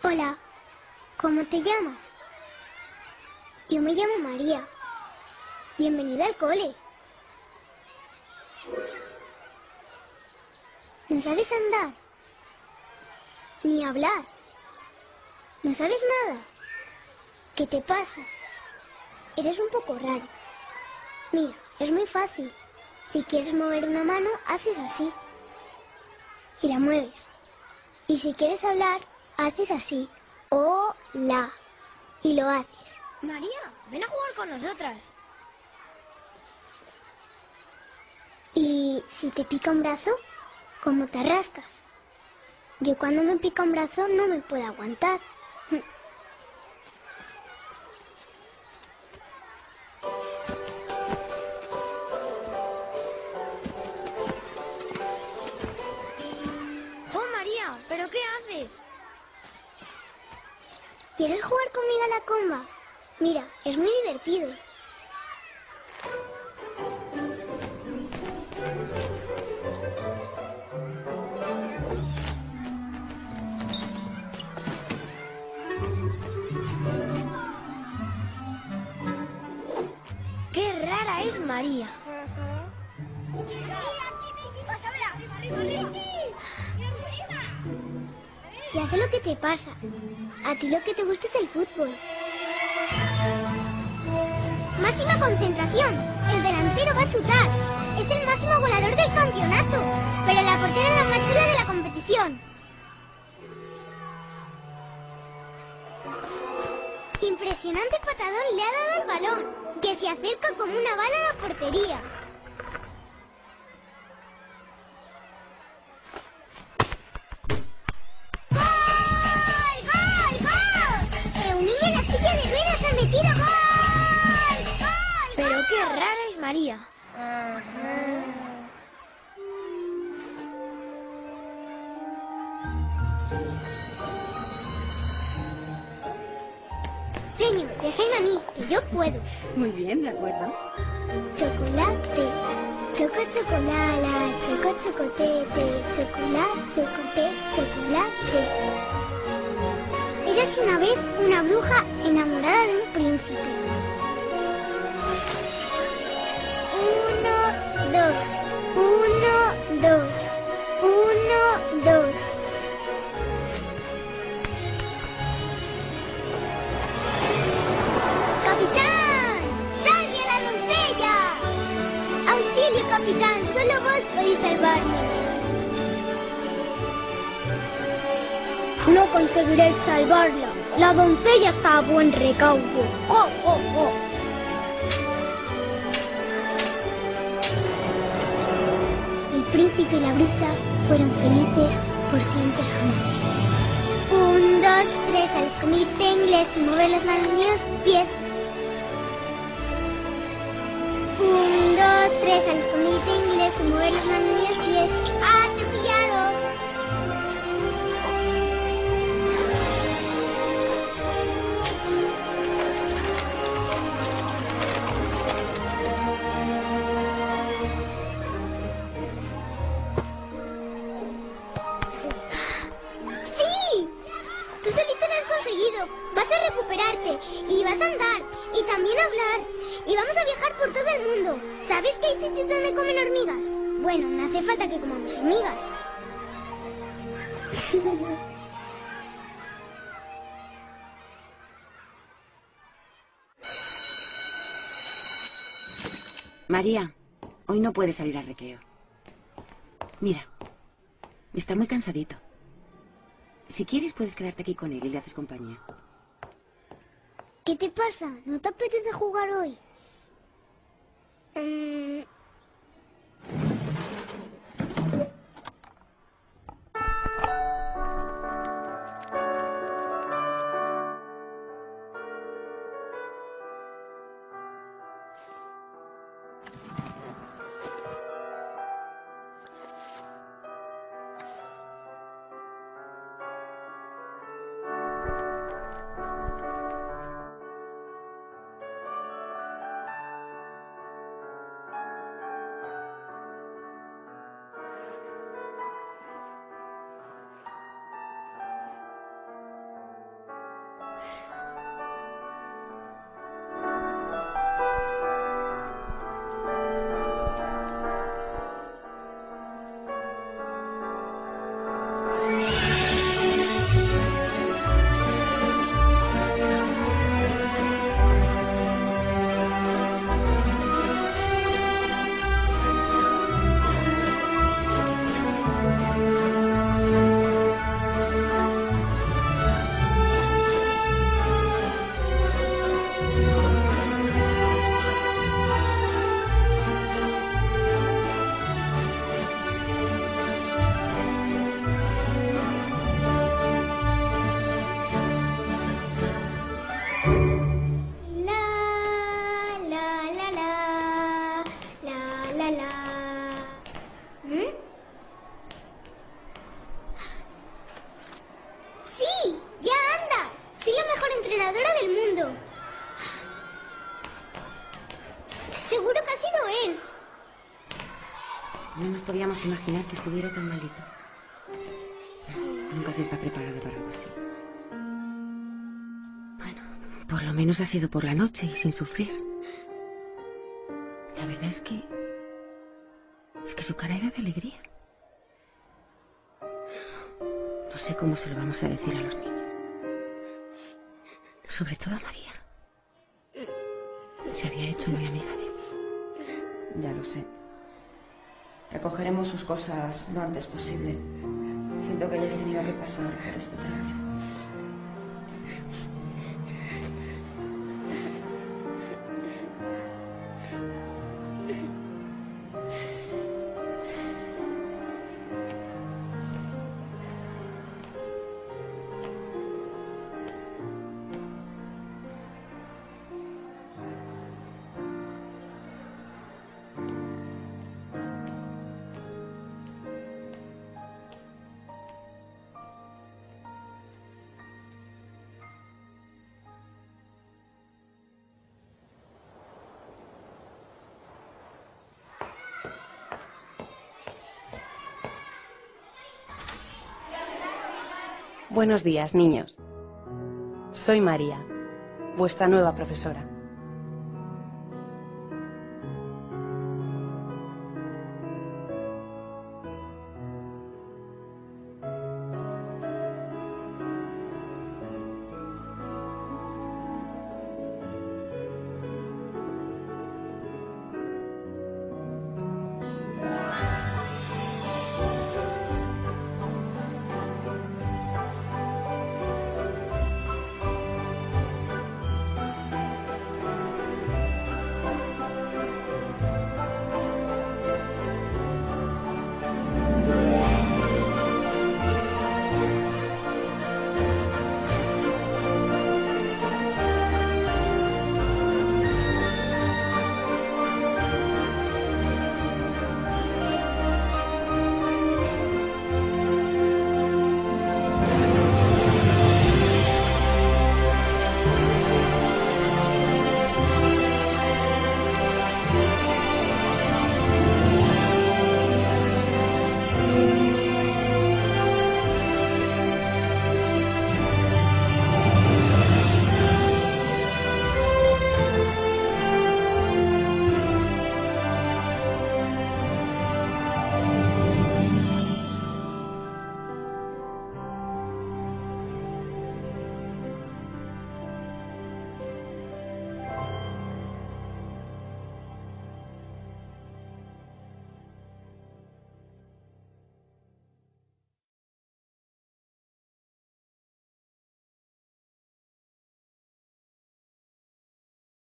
Hola, ¿cómo te llamas? Yo me llamo María. Bienvenida al cole. ¿No sabes andar? Ni hablar. ¿No sabes nada? ¿Qué te pasa? Eres un poco raro. Mira, es muy fácil. Si quieres mover una mano, haces así. Y la mueves. Y si quieres hablar, haces así. Hola. Y lo haces. María, ven a jugar con nosotras. Y si te pica un brazo, ¿cómo te rascas? Yo cuando me pica un brazo no me puedo aguantar. ¡Oh, María! ¿Pero qué haces? ¿Quieres jugar conmigo a la comba? Mira, es muy divertido. ¡Qué rara es María! Ya sé lo que te pasa. A ti lo que te gusta es el fútbol. Máxima concentración. El delantero va a chutar. Es el máximo goleador del campeonato. Pero la portera es la más chula de la competición. Impresionante patadón le ha dado al balón, que se acerca como una bala a la portería. ¡Gol! ¡Gol! ¡Gol! Un niño en la silla de ruedas ha metido gol. ¡Gol! ¡Pero qué rara es María! Señor, déjame a mí, que yo puedo. Muy bien, de acuerdo. Chocolate, choco chocolala, choco chocotete, chocolate, chocote, chocolate. Érase una vez una bruja enamorada de un príncipe. 1, 2, 1, 2, 1, 2. ¡Capitán! ¡Salve a la doncella! ¡Auxilio, capitán! Solo vos podéis salvarme. No conseguiréis salvarla. La doncella está a buen recaudo. ¡Jo, jo, jo! El príncipe y la bruja fueron felices por siempre jamás. 1, 2, 3 al escondite inglés y mover las manos y los pies. 1, 2, 3 al escondite inglés y mover las manos y los pies. ¡Ah, te he pillado! ¡Sí! Tú solito lo has conseguido. Vas a recuperarte y vas a andar y también hablar y vamos a viajar por todo el mundo. ¿Sabes que hay sitios donde comen hormigas? Bueno, no hace falta que comamos hormigas. María, hoy no puedes salir al recreo. Mira, está muy cansadito. Si quieres, puedes quedarte aquí con él y le haces compañía. ¿Qué te pasa? ¿No te apetece jugar hoy? ganadora del mundo. Seguro que ha sido él. No nos podíamos imaginar que estuviera tan malito. Nunca se está preparado para algo así. Bueno, por lo menos ha sido por la noche y sin sufrir. La verdad es que su cara era de alegría. No sé cómo se lo vamos a decir a los niños. Sobre todo a María. Se había hecho muy amiga de él. Ya lo sé. Recogeremos sus cosas lo antes posible. Siento que hayas tenido que pasar por este trance. Buenos días, niños. Soy María, vuestra nueva profesora.